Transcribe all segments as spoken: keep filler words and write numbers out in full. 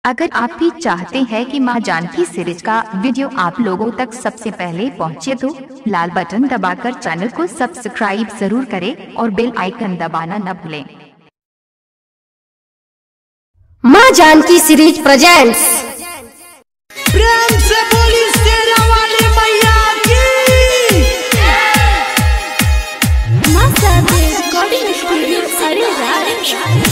अगर आप भी चाहते हैं कि मां जानकी सीरीज का वीडियो आप लोगों तक सबसे पहले पहुंचे तो लाल बटन दबाकर चैनल को सब्सक्राइब जरूर करें और बेल आइकन दबाना न भूलें। मां जानकी सीरीज प्रेजेंट्स। प्रेम से बोली शेरा वाली मैया की। मां साथे रिकॉर्डिंग स्टूडियो अरे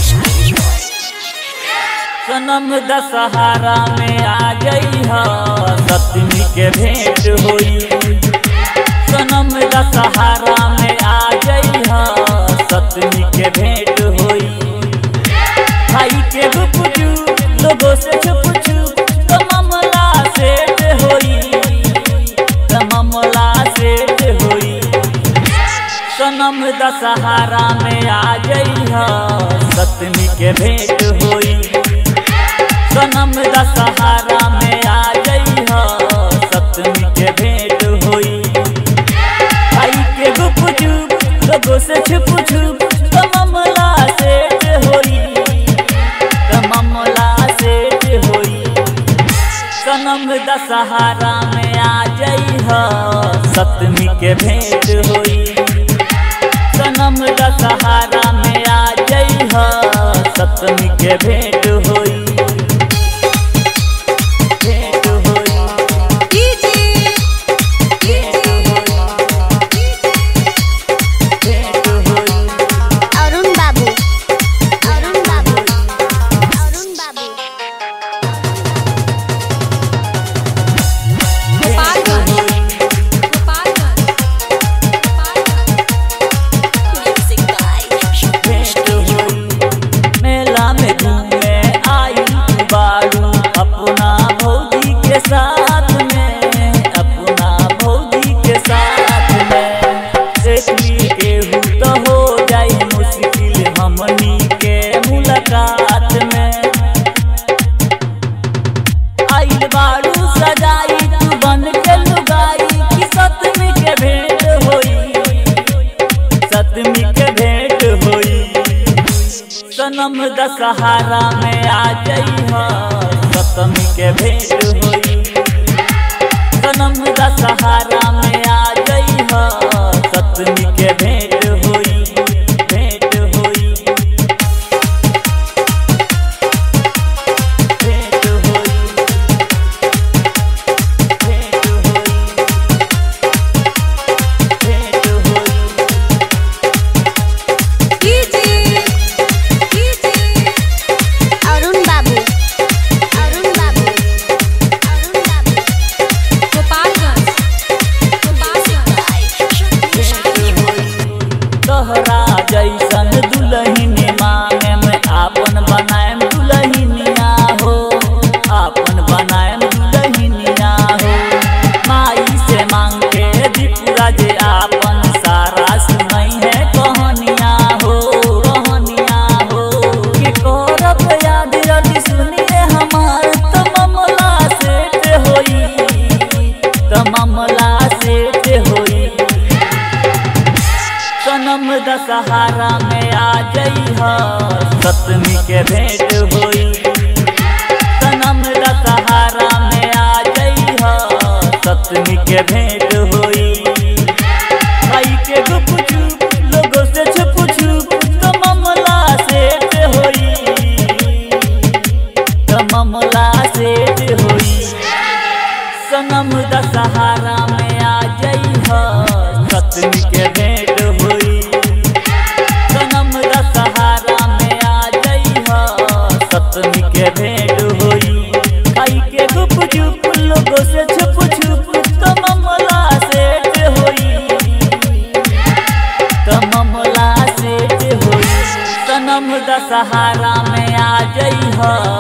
सनम दशहरा में आ गई है सप्तमी के भेंट हुई। सनम दशहरा में आ गई है सप्तमी के भेंट हुई। भाई के गुपचू लोगों से छुप छुप तो मामला सेट हुई, तो मामला सेट हुई। सनम दशहरा में आ गई है सप्तमी के भेंट हुई। सनम दशहरा में आ गई है सप्तमी के भेंट हुई। भाई के गुप चुप लोगों से छुप छुप तो मामला सेट हुई, तो मामला सेट हुई। सनम दशहरा में आ गई है सप्तमी के भेंट हुई। सनम दशहरा में आ गई है सप्तमी के भेंट हुई। साथ में अपना भौजी के साथ में देखली केहू तो हो जाई मुश्किल हमनी के मुलाकात में। आइल बारू सजाई तू बन के लुगाई कि सप्तमी के भेंट होई, सप्तमी के भेंट होई। सनम दशहरा में आ गई है सप्तमी के भेंट हुई। सनम दशहरा में आ गई है सप्तमी के भेंट हुई, भेंट हुई, भेंट हुई, भेंट हुई, भेंट हुई। कीजिए कीजिए अरुण बाबू, अरुण बाबू, अरुण बाबू गोपालगंज, तोहरा जैसन दुल्हन मांगे में आपन बनाएम दुल्हनिया हो, आपन बनाएम दुल्हनिया हो। माई से मांग के दीपुरा जे आपन सारा सुनई है कहानिया हो, कहानिया हो। कि करब याद रति सुनिए हमार तो मामला सेट होई, तो मामला सेट होई। सनम दशहरा में आ गई है सप्तमी के भेंट हुई। सनम दशहरा में आ गई है सप्तमी के भेंट हुई। भाई के गुप चुप लोगों से छुप छुप तो मामला सेट हुई, तो मामला सेट हुई। सनम दशहरा में आ गई है सप्तमी के भेंट हुई। सनम दशहरा में आ गई है सप्तमी के भेंट हुई। भाई के गुप चुप लोगों से छुप छुप तो मामला सेट हुई, तो मामला सेट हुई। सनम दशहरा में आ गई है